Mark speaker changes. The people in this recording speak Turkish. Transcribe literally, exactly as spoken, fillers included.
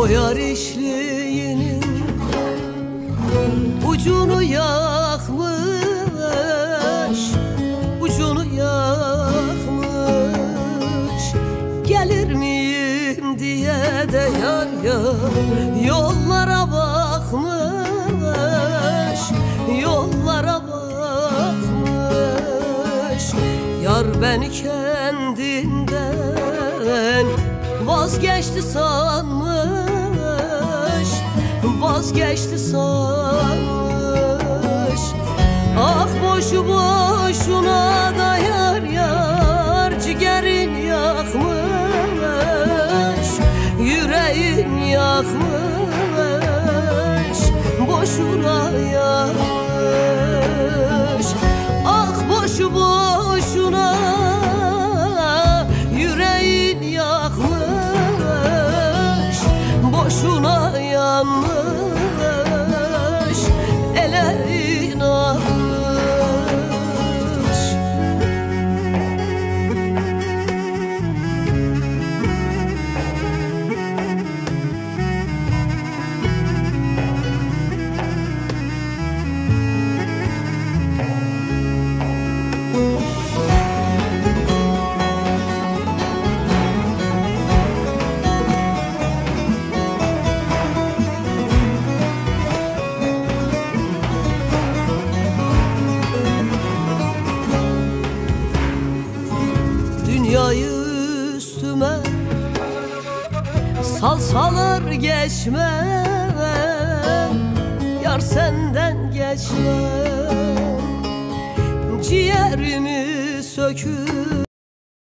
Speaker 1: O yar işliğinin ucunu yakmış, ucunu yakmış. Gelir miyim diye de yar yar yollara bakmış, yollara bakmış. Yar beni kendinden vazgeçti sanmış, vazgeçti sanmış. Ah boşu boşuna da yar yar ciğerin yakmış, yüreğin yakmış, boşuna yakmış. Ah boşu boşuna yüreğin yakmış, boşuna yanmış, ele inanmış. Dünyayı üstüme salsalar geçmem, yar senden geçmem. Ciğerimi söküp